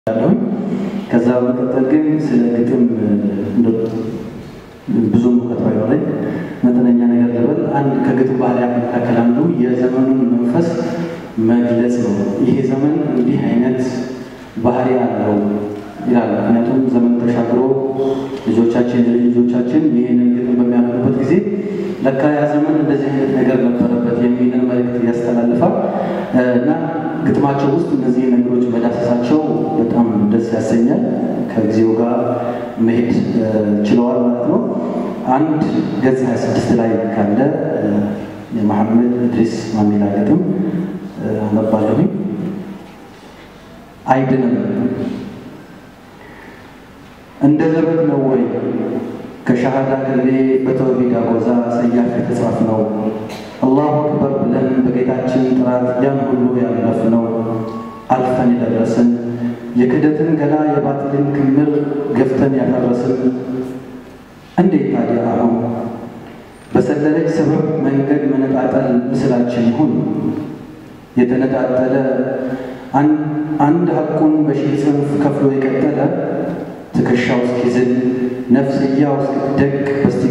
ከዛ በመቀጠል ግን ስለ ግጥም ብዙ ሙቀት ባይኖረኝ መጠነኛ ነገር ልበል። አንድ ከግጥም ባህሪያት መካከል አንዱ የዘመኑን መንፈስ መግለጽ ነው። ይሄ ዘመን እንዲህ አይነት ባህሪ አለው ይላል። ምክንያቱም ዘመን ተሻግሮ ልጆቻችን ይህንን ግጥም በሚያነቡበት ጊዜ ለካ ያ ዘመን እንደዚህ አይነት ነገር ነበረበት የሚልን መልእክት ያስተላልፋል እና ግጥማቸው ውስጥ እነዚህ ነገሮች መዳሰሳቸው በጣም ደስ ያሰኛል። ከጊዜው ጋር መሄድ ችለዋል ማለት ነው። አንድ ገጽ 26 ላይ ካለ የመሐመድ ኢድሪስ ማሚላ ግጥም አነባለሁ። አይድንም እንደ ዘበት ነው ወይ ከሸሃዳ ከሌ በተውሂድ አጎዛ ሰያፍ የተጻፍነው አላሁ አክበር ብለን በጌታችን ጥራት ያን ሁሉ ያለፍነው አልፈን የደረስን የክደትን ገላ የባጥልን ክምር ገፍተን ያፈረስን እንዴት ታዲያ አሁን በሰለለች ሰበብ መንገድ መነጣጠል ምስላችን ይሁን የተነጣጠለ አንድ ሐቁን በሺህ ጽንፍ ከፍሎ የቀጠለ ትከሻው እስኪዝል ነፍስያው እስክትደቅ